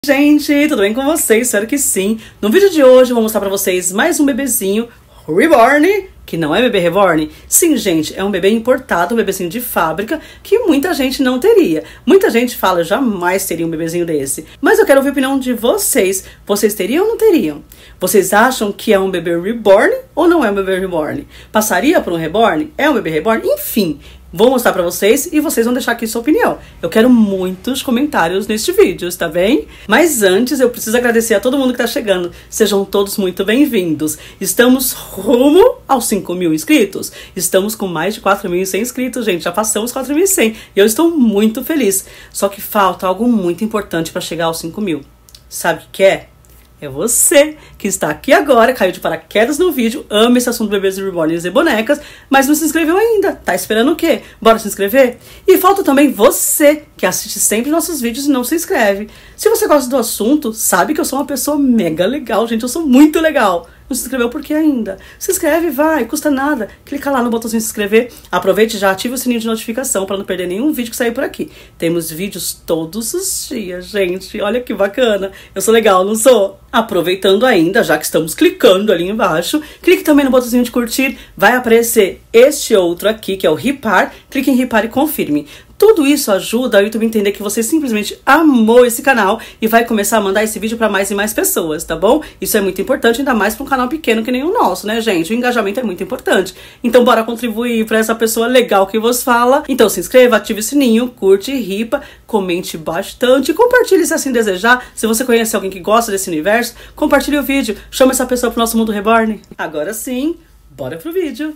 Gente, tudo bem com vocês? Espero que sim. No vídeo de hoje eu vou mostrar pra vocês mais um bebezinho reborn, que não é bebê reborn. Sim, gente, é um bebê importado, um bebezinho de fábrica, que muita gente não teria. Muita gente fala, eu jamais teria um bebezinho desse. Mas eu quero ouvir a opinião de vocês. Vocês teriam ou não teriam? Vocês acham que é um bebê reborn ou não é um bebê reborn? Passaria por um reborn? É um bebê reborn? Enfim, vou mostrar pra vocês e vocês vão deixar aqui sua opinião. Eu quero muitos comentários neste vídeo, tá bem? Mas antes eu preciso agradecer a todo mundo que tá chegando. Sejam todos muito bem-vindos. Estamos rumo aos 5.000 inscritos. Estamos com mais de 4.100 inscritos, gente. Já passamos 4.100 e eu estou muito feliz. Só que falta algo muito importante para chegar aos 5.000. Sabe o que é? É você que está aqui agora, caiu de paraquedas no vídeo, ama esse assunto de bebês reborns e bonecas, mas não se inscreveu ainda. Tá esperando o quê? Bora se inscrever? E falta também você que assiste sempre nossos vídeos e não se inscreve. Se você gosta do assunto, sabe que eu sou uma pessoa mega legal, gente. Eu sou muito legal. Não se inscreveu por quê ainda? Se inscreve, vai, custa nada. Clica lá no botãozinho se inscrever. Aproveite e já ative o sininho de notificação para não perder nenhum vídeo que sair por aqui. Temos vídeos todos os dias, gente. Olha que bacana. Eu sou legal, não sou? Aproveitando ainda, já que estamos clicando ali embaixo, clique também no botãozinho de curtir. Vai aparecer este outro aqui, que é o Ripar. Clique em Ripar e confirme. Tudo isso ajuda o YouTube a entender que você simplesmente amou esse canal e vai começar a mandar esse vídeo para mais e mais pessoas, tá bom? Isso é muito importante, ainda mais para um canal pequeno que nem o nosso, né, gente? O engajamento é muito importante. Então, bora contribuir para essa pessoa legal que vos fala. Então, se inscreva, ative o sininho, curte, ripa, comente bastante, compartilhe se assim desejar. Se você conhece alguém que gosta desse universo, compartilhe o vídeo, chama essa pessoa pro nosso mundo reborn. Agora sim, bora pro vídeo.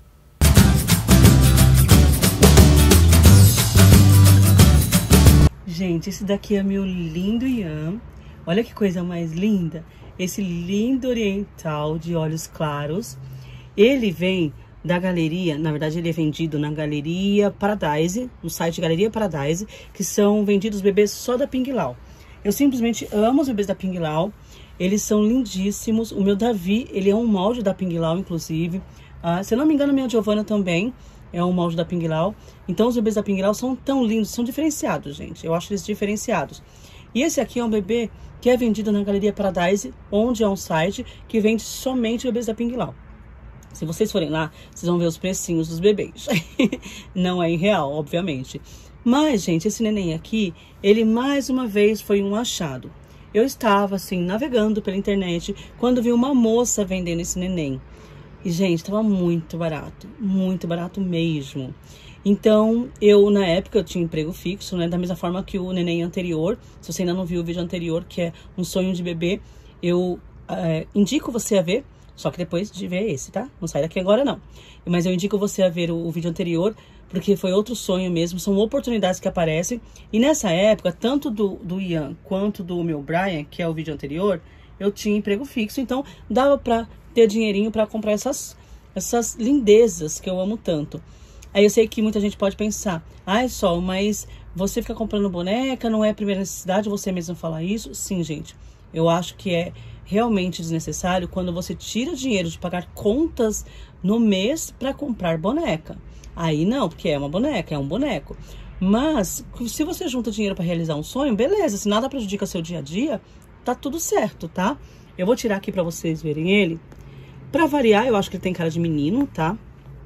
Gente, esse daqui é meu lindo Ian. Olha que coisa mais linda. Esse lindo oriental de olhos claros. Ele vem da galeria, na verdade ele é vendido na Galeria Paradise, no site Galeria Paradise, que são vendidos bebês só da Ping Lau. Eu simplesmente amo os bebês da Ping Lau. Eles são lindíssimos. O meu Davi, ele é um molde da Ping Lau, inclusive. Se eu não me engano, a minha Giovanna também é um molde da Ping Lau. Então os bebês da Ping Lau são tão lindos, são diferenciados, gente. Eu acho eles diferenciados. E esse aqui é um bebê que é vendido na Galeria Paradise, onde é um site que vende somente bebês da Ping Lau. Se vocês forem lá, vocês vão ver os precinhos dos bebês. Não é em real, obviamente. Mas, gente, esse neném aqui, ele mais uma vez foi um achado. Eu estava, assim, navegando pela internet, quando vi uma moça vendendo esse neném. E, gente, tava muito barato mesmo. Então, na época, eu tinha emprego fixo, né? Da mesma forma que o neném anterior. Se você ainda não viu o vídeo anterior, que é Um Sonho de Bebê, eu indico você a ver, só que depois de ver esse, tá? Não sai daqui agora, não. Mas eu indico você a ver o vídeo anterior, porque foi outro sonho mesmo, são oportunidades que aparecem. E nessa época, tanto do Ian quanto do meu Brian, que é o vídeo anterior, eu tinha emprego fixo, então dava pra ter dinheirinho para comprar essas lindezas que eu amo tanto. Aí eu sei que muita gente pode pensar, ai Sol, mas você fica comprando boneca, não é a primeira necessidade, você mesmo falar isso? Sim, gente, eu acho que é realmente desnecessário quando você tira dinheiro de pagar contas no mês para comprar boneca. Aí não, porque é uma boneca, é um boneco. Mas se você junta dinheiro para realizar um sonho, beleza, se nada prejudica seu dia a dia, tá tudo certo, tá? Eu vou tirar aqui para vocês verem ele. Pra variar, eu acho que ele tem cara de menino, tá?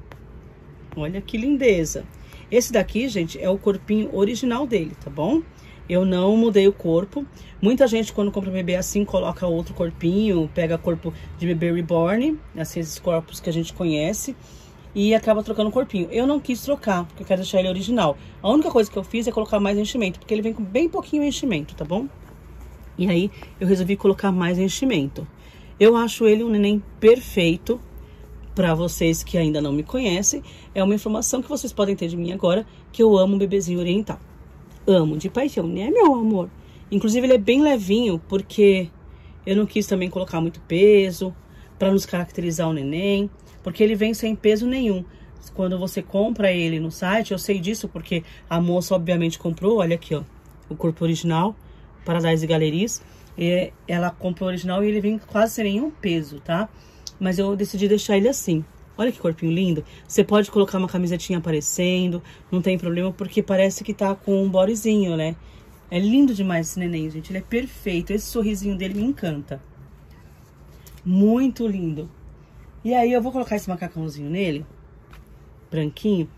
Olha que lindeza. Esse daqui, gente, é o corpinho original dele, tá bom? Eu não mudei o corpo. Muita gente, quando compra bebê assim, coloca outro corpinho, pega corpo de bebê reborn, assim, esses corpos que a gente conhece, e acaba trocando o corpinho. Eu não quis trocar, porque eu quero deixar ele original. A única coisa que eu fiz é colocar mais enchimento, porque ele vem com bem pouquinho enchimento, tá bom? E aí, eu resolvi colocar mais enchimento. Eu acho ele um neném perfeito. Para vocês que ainda não me conhecem, é uma informação que vocês podem ter de mim agora, que eu amo um bebezinho oriental. Amo de paixão, né, meu amor? Inclusive, ele é bem levinho, porque eu não quis também colocar muito peso, para nos caracterizar o neném, porque ele vem sem peso nenhum. Quando você compra ele no site, eu sei disso, porque a moça obviamente comprou, olha aqui, ó, o corpo original, Paradise Galerias. Ela comprou o original e ele vem quase sem nenhum peso, tá? Mas eu decidi deixar ele assim. Olha que corpinho lindo. Você pode colocar uma camisetinha aparecendo, não tem problema, porque parece que tá com um bodyzinho, né? É lindo demais esse neném, gente. Ele é perfeito. Esse sorrisinho dele me encanta. Muito lindo. E aí eu vou colocar esse macacãozinho nele, branquinho.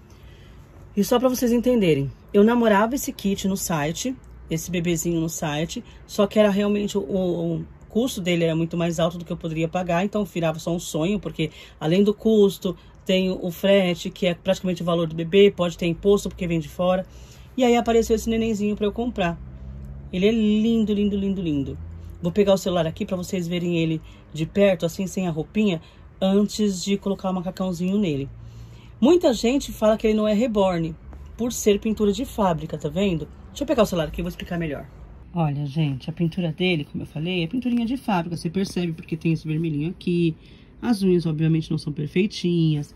E só pra vocês entenderem, eu namorava esse kit no site, esse bebezinho no site, só que era realmente o custo dele era muito mais alto do que eu poderia pagar, então virava só um sonho, porque além do custo, tem o frete, que é praticamente o valor do bebê, pode ter imposto porque vem de fora. E aí apareceu esse nenenzinho pra eu comprar. Ele é lindo, lindo, lindo, lindo. Vou pegar o celular aqui pra vocês verem ele de perto, assim, sem a roupinha, antes de colocar o macacãozinho nele. Muita gente fala que ele não é reborn, por ser pintura de fábrica, tá vendo? Deixa eu pegar o celular aqui e vou explicar melhor. Olha, gente, a pintura dele, como eu falei, é pinturinha de fábrica. Você percebe porque tem esse vermelhinho aqui. As unhas, obviamente, não são perfeitinhas.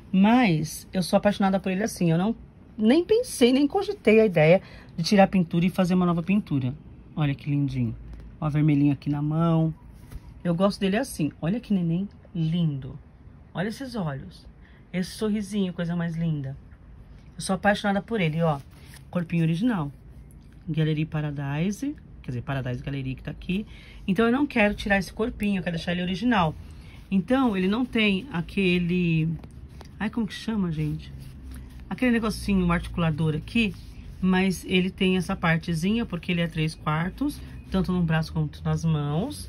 Mas eu sou apaixonada por ele assim. Eu nem pensei, nem cogitei a ideia de tirar a pintura e fazer uma nova pintura. Olha que lindinho. Ó, vermelhinho aqui na mão. Eu gosto dele assim. Olha que neném lindo. Olha esses olhos. Esse sorrisinho, coisa mais linda. Eu sou apaixonada por ele, ó. Corpinho original. Gallery Paradise. Quer dizer, Paradise Gallery que tá aqui. Então eu não quero tirar esse corpinho, eu quero deixar ele original. Então ele não tem aquele... Ai, como que chama, gente? Aquele negocinho articulador aqui. Mas ele tem essa partezinha, porque ele é 3/4. Tanto no braço quanto nas mãos.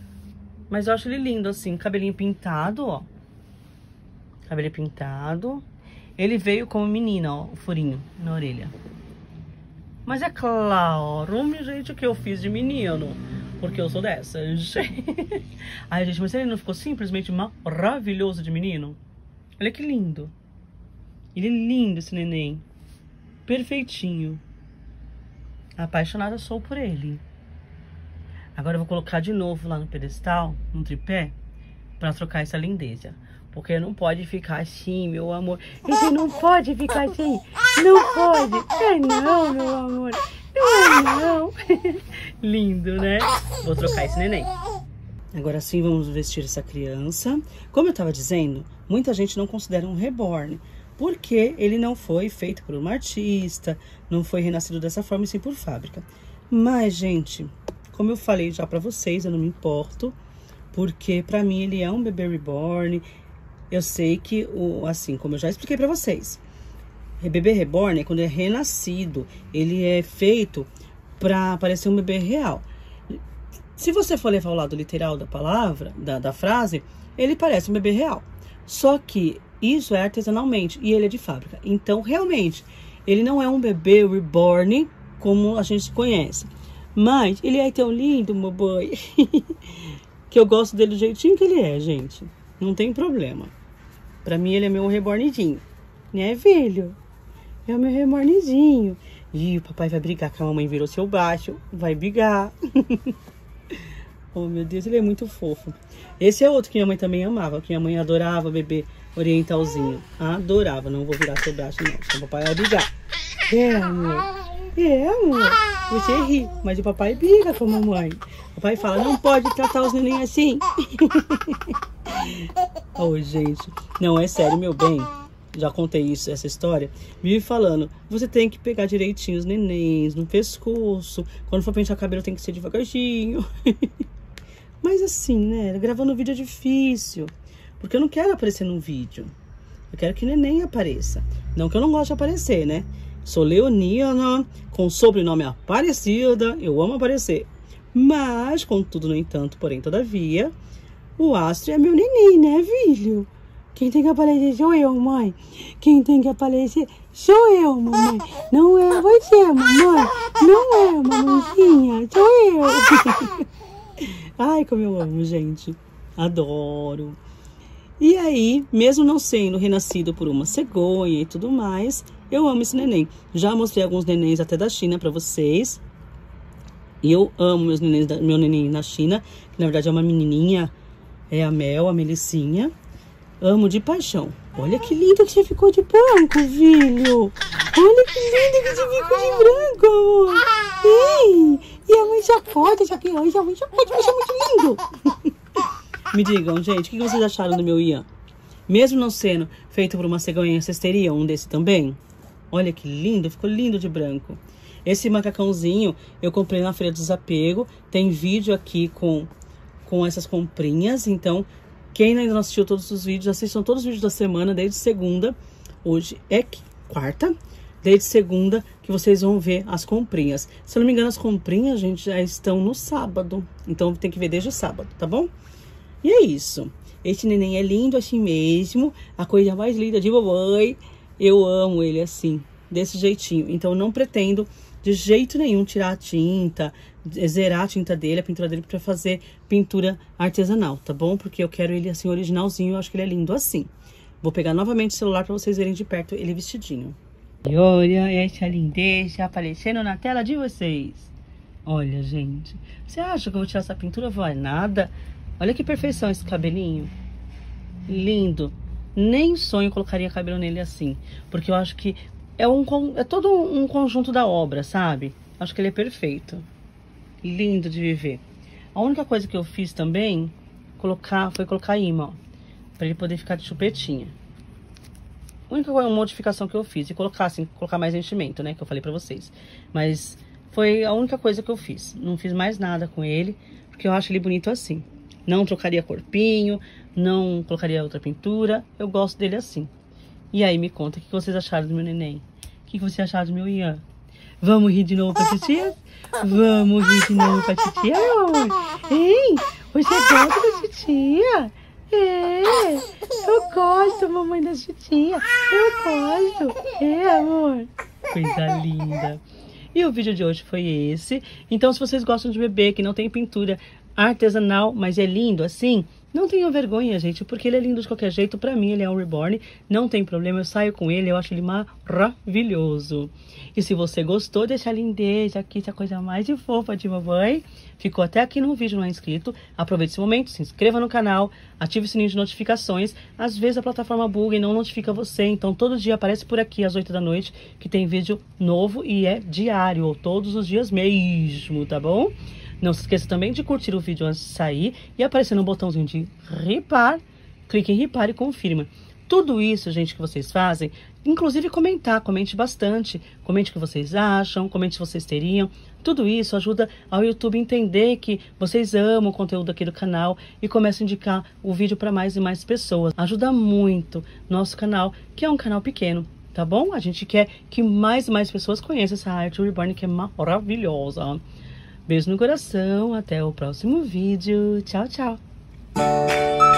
Mas eu acho ele lindo, assim. Cabelinho pintado, ó. Cabelo pintado. Ele veio como menina, ó. O furinho na orelha. Mas é claro, minha gente, que eu fiz de menino. Porque eu sou dessas. Ai, gente, mas ele não ficou simplesmente maravilhoso de menino? Olha que lindo. Ele é lindo, esse neném. Perfeitinho. Apaixonada sou por ele. Agora eu vou colocar de novo lá no pedestal, no tripé, pra trocar essa lindeza. Porque não pode ficar assim, meu amor. Ele não pode ficar assim. Não pode. É não, meu amor. Não é não. Lindo, né? Vou trocar esse neném. Agora sim, vamos vestir essa criança. Como eu tava dizendo, muita gente não considera um reborn. Porque ele não foi feito por uma artista. Não foi renascido dessa forma, e sim por fábrica. Mas, gente, como eu falei já pra vocês, eu não me importo. Porque pra mim ele é um bebê reborn. Eu sei que, assim, como eu já expliquei pra vocês, bebê reborn é quando é renascido. Ele é feito pra parecer um bebê real. Se você for levar o lado literal da palavra, da frase, ele parece um bebê real. Só que isso é artesanalmente e ele é de fábrica. Então, realmente, ele não é um bebê reborn como a gente conhece. Mas ele é tão lindo, meu boy, que eu gosto dele do jeitinho que ele é, gente. Não tem problema. Pra mim, ele é meu rebornidinho. Né, filho? É o meu rebornidinho. Ih, o papai vai brigar, que a mamãe virou seu baixo. Vai brigar. Oh, meu Deus, ele é muito fofo. Esse é outro que minha mãe também amava. Que minha mãe adorava bebê orientalzinho. Adorava. Não vou virar seu braço, não. Senão o papai vai brigar. É, amor. É, amor. Você ri, mas o papai briga com a mamãe. O papai fala, não pode tratar os neném assim. Oh, gente. Não, é sério, meu bem. Já contei isso, essa história. Vive falando, você tem que pegar direitinho os nenéns no pescoço. Quando for pentear o cabelo tem que ser devagarzinho. Mas assim, né, gravando vídeo é difícil. Porque eu não quero aparecer num vídeo. Eu quero que o neném apareça. Não que eu não goste de aparecer, né? Sou leonina, com sobrenome Aparecida. Eu amo aparecer. Mas, contudo, no entanto, porém, todavia, o Astro é meu neném, né, filho? Quem tem que aparecer sou eu, mãe. Quem tem que aparecer sou eu, mamãe. Não é você, mamãe. Não é, mamãezinha. Sou eu. Ai, como eu amo, gente. Adoro. E aí, mesmo não sendo renascido por uma cegonha e tudo mais, eu amo esse neném. Já mostrei alguns nenéns até da China pra vocês. E eu amo meu neném na China, que na verdade é uma menininha. É a Mel, a Melicinha. Amo de paixão. Olha que lindo que você ficou de branco, filho. Olha que lindo que você ficou de branco, amor. Ei, e a mãe sacode essa criança. A mãe sacode, você é muito lindo. Me digam, gente, o que vocês acharam do meu Ian? Mesmo não sendo feito por uma cegonha, vocês teriam um desse também? Olha que lindo, ficou lindo de branco. Esse macacãozinho eu comprei na Feira do Desapego. Tem vídeo aqui com essas comprinhas. Então, quem ainda não assistiu todos os vídeos, assistam todos os vídeos da semana, desde segunda. Hoje é quarta. Desde segunda que vocês vão ver as comprinhas. Se eu não me engano, as comprinhas, gente, já estão no sábado. Então, tem que ver desde o sábado, tá bom? E é isso. Esse neném é lindo assim mesmo. A coisa mais linda de mamãe. Eu amo ele assim, desse jeitinho. Então, não pretendo de jeito nenhum tirar a tinta, zerar a tinta dele, a pintura dele, pra fazer pintura artesanal, tá bom? Porque eu quero ele assim, originalzinho. Eu acho que ele é lindo assim. Vou pegar novamente o celular pra vocês verem de perto ele vestidinho. E olha essa lindeza aparecendo na tela de vocês. Olha, gente. Você acha que eu vou tirar essa pintura? Vai nada. Olha que perfeição esse cabelinho. Lindo. Nem sonho colocaria cabelo nele assim. Porque eu acho que é todo um conjunto da obra, sabe? Acho que ele é perfeito. Lindo de viver. A única coisa que eu fiz também foi colocar imã, ó. Pra ele poder ficar de chupetinha. A única modificação que eu fiz. E colocar mais enchimento, né? Que eu falei pra vocês. Mas foi a única coisa que eu fiz. Não fiz mais nada com ele. Porque eu acho ele bonito assim. Não trocaria corpinho. Não colocaria outra pintura. Eu gosto dele assim. E aí, me conta. O que vocês acharam do meu neném? O que você acharam do meu Ian? Vamos rir de novo pra titia? Vamos rir de novo pra titia, meu amor? Hein? Você gosta da titia? É, eu gosto, mamãe da titia. Eu gosto. É, amor. Coisa linda. E o vídeo de hoje foi esse. Então, se vocês gostam de bebê que não tem pintura artesanal, mas é lindo assim, não tenham vergonha, gente, porque ele é lindo de qualquer jeito. Pra mim, ele é um reborn. Não tem problema, eu saio com ele, eu acho ele maravilhoso. E se você gostou dessa lindeza aqui, essa coisa mais de fofa de mamãe, ficou até aqui no vídeo, não é inscrito, aproveite esse momento, se inscreva no canal, ative o sininho de notificações. Às vezes a plataforma buga e não notifica você, então todo dia aparece por aqui às 8 da noite que tem vídeo novo e é diário, ou todos os dias mesmo, tá bom? Não se esqueça também de curtir o vídeo antes de sair e aparecer no botãozinho de ripar. Clique em ripar e confirma. Tudo isso, gente, que vocês fazem, inclusive comentar, comente bastante. Comente o que vocês acham, comente se vocês teriam. Tudo isso ajuda ao YouTube entender que vocês amam o conteúdo aqui do canal e começa a indicar o vídeo para mais e mais pessoas. Ajuda muito nosso canal, que é um canal pequeno, tá bom? A gente quer que mais e mais pessoas conheçam essa arte reborn que é maravilhosa. Beijo no coração, até o próximo vídeo. Tchau, tchau.